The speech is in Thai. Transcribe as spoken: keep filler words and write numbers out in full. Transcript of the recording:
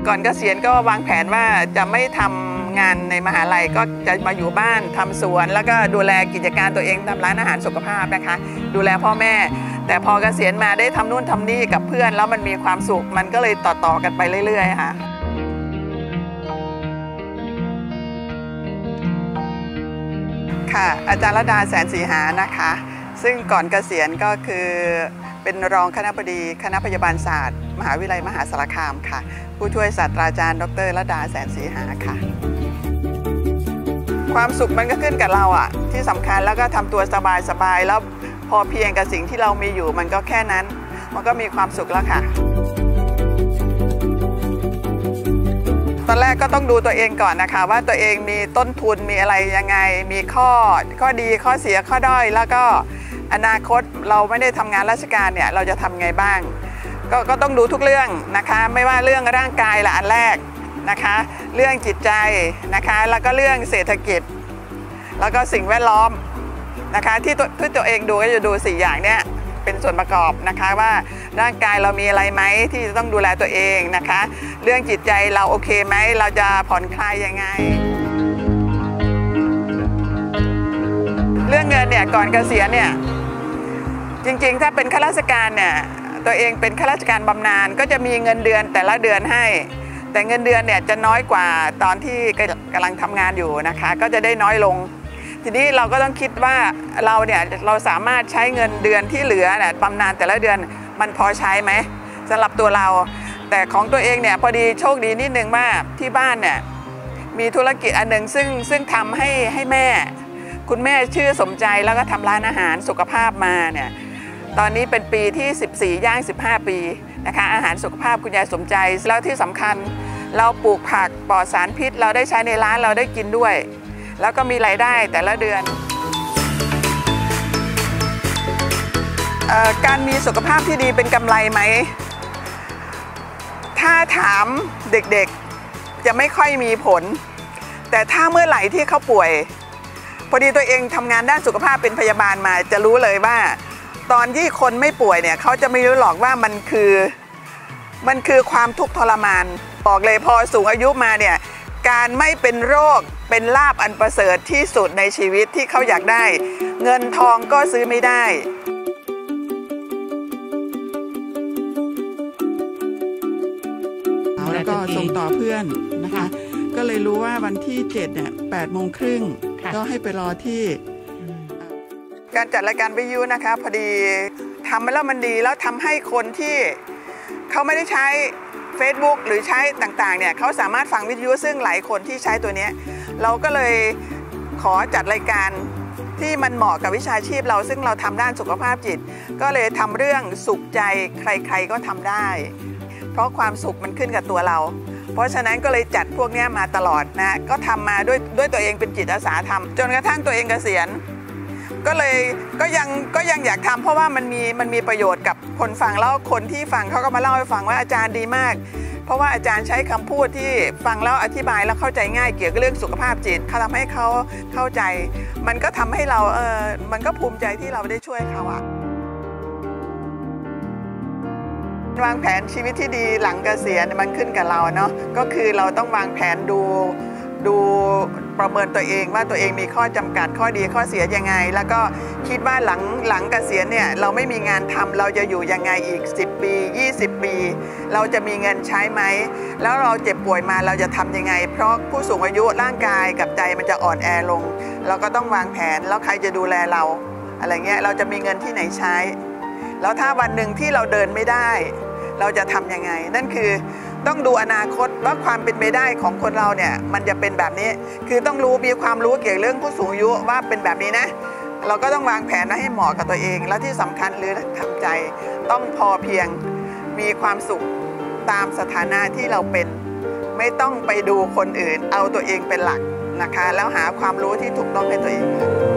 ก่อนเกษียณก็วางแผนว่าจะไม่ทำงานในมหาลัยก็จะมาอยู่บ้านทำสวนแล้วก็ดูแลกิจการตัวเองทำร้านอาหารสุขภาพนะคะดูแลพ่อแม่แต่พอเกษียณมาได้ทำนู่นทำนี่กับเพื่อนแล้วมันมีความสุขมันก็เลยต่อๆกันไปเรื่อยๆค่ะค่ะอาจารย์ระดาแสนศรีหานะคะซึ่งก่อนเกษียณก็คือเป็นรองคณบดีคณะพยาบาลศาสตร์มหาวิทยาลัยมหาสารคามค่ะผู้ช่วยศาสตราจารย์ดรระดาแสนศรีหาค่ะความสุขมันก็ขึ้นกับเราอะที่สำคัญแล้วก็ทำตัวสบายๆแล้วพอเพียงกับสิ่งที่เรามีอยู่มันก็แค่นั้นมันก็มีความสุขแล้วค่ะตอนแรกก็ต้องดูตัวเองก่อนนะคะว่าตัวเองมีต้นทุนมีอะไรยังไงมีข้อข้อดีข้อเสียข้อด้อยแล้วก็อนาคตเราไม่ได้ทำงานราชการเนี่ยเราจะทำไงบ้างก็ก็ต้องดูทุกเรื่องนะคะไม่ว่าเรื่องร่างกายละอันแรกนะคะเรื่องจิตใจนะคะแล้วก็เรื่องเศรษฐกิจแล้วก็สิ่งแวดล้อมนะคะที่ตัวที่ตัวเองดูก็จะดูสี่อย่างเนี้ยเป็นส่วนประกอบนะคะว่าร่างกายเรามีอะไรไหมที่จะต้องดูแลตัวเองนะคะเรื่องจิตใจเราโอเคไหมเราจะผ่อนคลายยังไงเรื่องเงินเนี่ยก่อนเกษียณเนี่ยจริงๆถ้าเป็นข้าราชการเนี่ยตัวเองเป็นข้าราชการบำนาญก็จะมีเงินเดือนแต่ละเดือนให้แต่เงินเดือนเนี่ยจะน้อยกว่าตอนที่กำลังทำงานอยู่นะคะก็จะได้น้อยลงทีนี้เราก็ต้องคิดว่าเราเนี่ยเราสามารถใช้เงินเดือนที่เหลือเนี่ยบำนาญแต่ละเดือนมันพอใช้ไหมสำหรับตัวเราแต่ของตัวเองเนี่ยพอดีโชคดีนิดนึงว่าที่บ้านเนี่ยมีธุรกิจอันหนึ่งซึ่งซึ่งทำให้ให้แม่คุณแม่ชื่อสมใจแล้วก็ทำร้านอาหารสุขภาพมาเนี่ยตอนนี้เป็นปีที่สิบสี่ย่างสิบห้าปีนะคะอาหารสุขภาพคุณยายสมใจแล้วที่สำคัญเราปลูกผักปลอดสารพิษเราได้ใช้ในร้านเราได้กินด้วยแล้วก็มีรายได้แต่ละเดือนเอ่อการมีสุขภาพที่ดีเป็นกำไรไหมถ้าถามเด็กๆจะไม่ค่อยมีผลแต่ถ้าเมื่อไหร่ที่เขาป่วยพอดีตัวเองทำงานด้านสุขภาพเป็นพยาบาลมาจะรู้เลยว่าตอนที่คนไม่ป่วยเนี่ยเขาจะไม่รู้หรอกว่ามันคือมันคือความทุกข์ทรมานบอกเลยพอสูงอายุมาเนี่ยการไม่เป็นโรคเป็นลาภอันประเสริฐที่สุดในชีวิตที่เขาอยากได้เงินทองก็ซื้อไม่ได้แล้วก็ส่งต่อเพื่อนนะคะก็เลยรู้ว่าวันที่เจ็ดเนี่ยแปดโมงครึ่งก็ให้ไปรอที่การจัดรายการวิทยุนะคะพอดีทำมาแล้วมันดีแล้วทำให้คนที่เขาไม่ได้ใช้ Facebook หรือใช้ต่างๆเนี่ยเขาสามารถฟังวิทยุซึ่งหลายคนที่ใช้ตัวนี้เราก็เลยขอจัดรายการที่มันเหมาะกับวิชาชีพเราซึ่งเราทำด้านสุขภาพจิตก็เลยทำเรื่องสุขใจใครๆก็ทำได้เพราะความสุขมันขึ้นกับตัวเราเพราะฉะนั้นก็เลยจัดพวกนี้มาตลอดนะก็ทำมาด้วยด้วยตัวเองเป็นจิตอาสาทำจนกระทั่งตัวเองเกษียณก็เลยก็ยังก็ยังอยากทำเพราะว่ามันมีมันมีประโยชน์กับคนฟังแล้วคนที่ฟังเขาก็มาเล่าให้ฟังว่าอาจารย์ดีมากเพราะว่าอาจารย์ใช้คำพูดที่ฟังแล้วอธิบายแล้วเข้าใจง่ายเกี่ยวกับเรื่องสุขภาพจิตเขาทำให้เขาเข้าใจมันก็ทำให้เราเออมันก็ภูมิใจที่เราได้ช่วยเขาอะวางแผนชีวิตที่ดีหลังเกษียณมันขึ้นกับเราเนาะก็คือเราต้องวางแผนดูดูประเมินตัวเองว่าตัวเองมีข้อจำกัดข้อดีข้อเสียยังไงแล้วก็คิดว่าหลังหลังเกษียณเนี่ยเราไม่มีงานทำเราจะอยู่ยังไงอีกสิบปียี่สิบปีเราจะมีเงินใช้ไหมแล้วเราเจ็บป่วยมาเราจะทำยังไงเพราะผู้สูงอายุร่างกายกับใจมันจะอ่อนแอลงเราก็ต้องวางแผนแล้วใครจะดูแลเราอะไรเงี้ยเราจะมีเงินที่ไหนใช้แล้วถ้าวันหนึ่งที่เราเดินไม่ได้เราจะทำยังไงนั่นคือต้องดูอนาคตว่าความเป็นไปได้ของคนเราเนี่ยมันจะเป็นแบบนี้คือต้องรู้มีความรู้เกี่ยวกับเรื่องผู้สูงอายุว่าเป็นแบบนี้นะเราก็ต้องวางแผนให้เหมาะกับตัวเองและที่สำคัญหรือทำใจต้องพอเพียงมีความสุขตามสถานะที่เราเป็นไม่ต้องไปดูคนอื่นเอาตัวเองเป็นหลักนะคะแล้วหาความรู้ที่ถูกต้องให้ตัวเอง